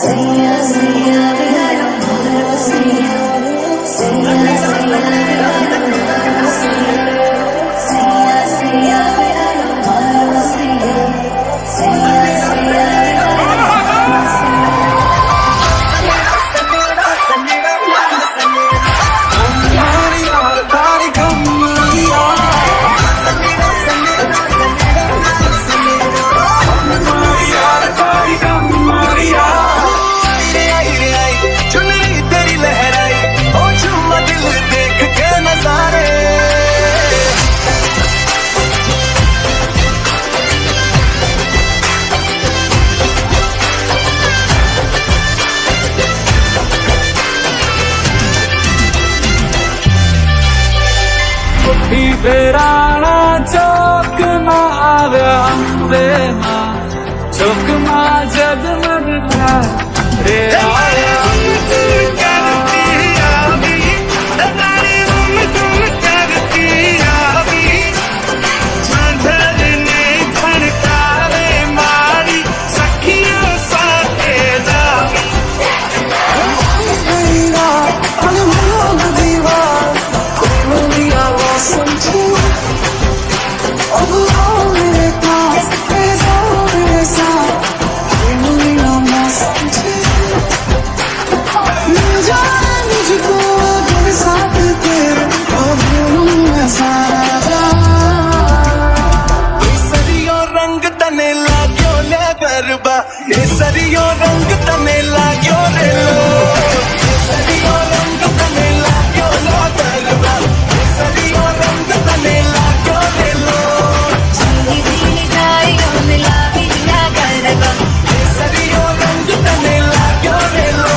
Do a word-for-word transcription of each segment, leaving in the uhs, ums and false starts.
बेराना चौक मा आव्या अम्बे मा चौक मा जगमग रे आया सरियो रंग तने लाग्यो रे लो सरियो रंग तने लाग्यो लो गरबा सरियो रंग तने लाग्यो रे लो जीनी जीनी गायो मिला बिना गरबा सरियो रंग तने लाग्यो रे लो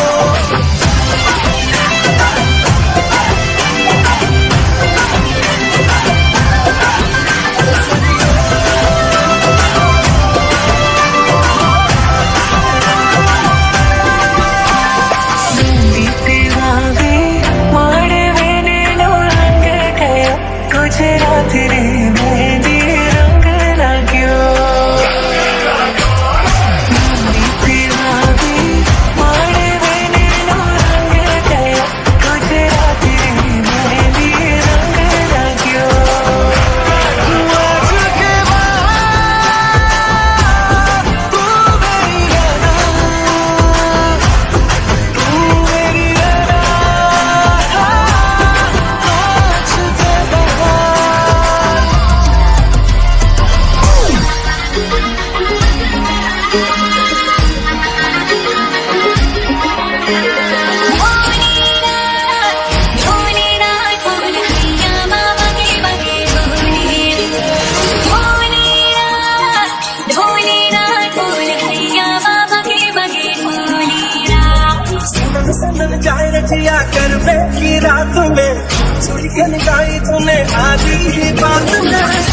जाए रचिया कर की रात में चोरी के निकाई तूने आज ही बात में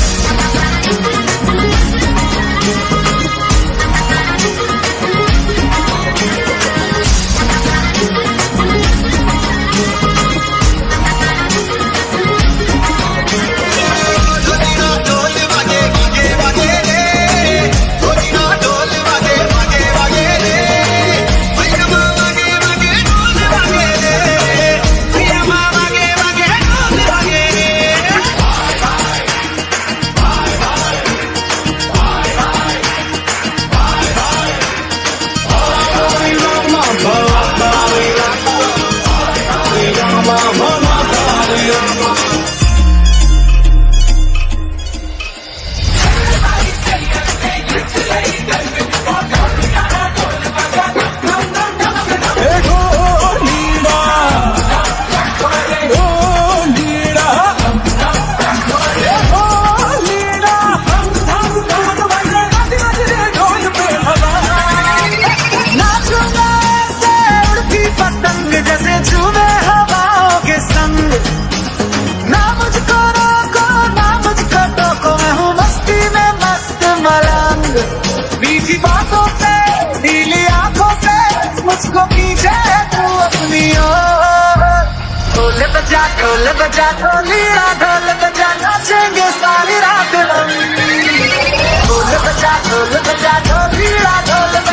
मुझको कीजे तू अपनी ओर ढोल बजा ढोल बजा ढोलिया ढोल बजा नाचेंगे सारी रात हम ढोल बजा ढोल बजा ढोलिया ढोल